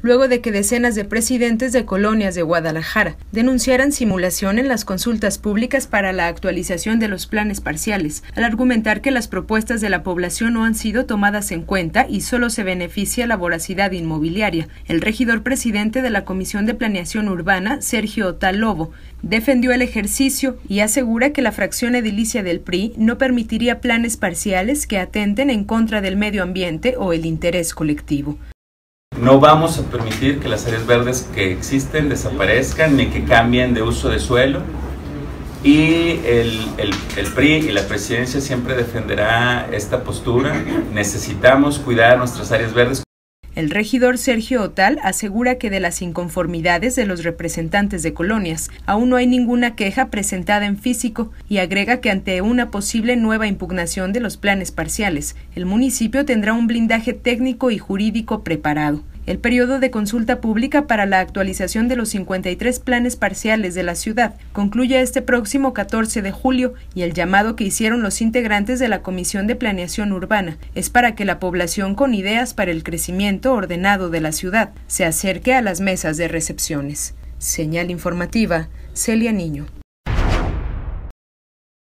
luego de que decenas de presidentes de colonias de Guadalajara denunciaran simulación en las consultas públicas para la actualización de los planes parciales, al argumentar que las propuestas de la población no han sido tomadas en cuenta y solo se beneficia la voracidad inmobiliaria. El regidor presidente de la Comisión de Planeación Urbana, Sergio Otal Lobo, defendió el ejercicio y asegura que la fracción edilicia del PRI no permitiría planes parciales que atenten en contra del medio ambiente o el interés colectivo. No vamos a permitir que las áreas verdes que existen desaparezcan ni que cambien de uso de suelo, y el PRI y la presidencia siempre defenderá esta postura. Necesitamos cuidar nuestras áreas verdes. El regidor Sergio Otal asegura que de las inconformidades de los representantes de colonias aún no hay ninguna queja presentada en físico y agrega que ante una posible nueva impugnación de los planes parciales, el municipio tendrá un blindaje técnico y jurídico preparado. El periodo de consulta pública para la actualización de los 53 planes parciales de la ciudad concluye este próximo 14 de julio y el llamado que hicieron los integrantes de la Comisión de Planeación Urbana es para que la población con ideas para el crecimiento ordenado de la ciudad se acerque a las mesas de recepciones. Señal informativa, Celia Niño.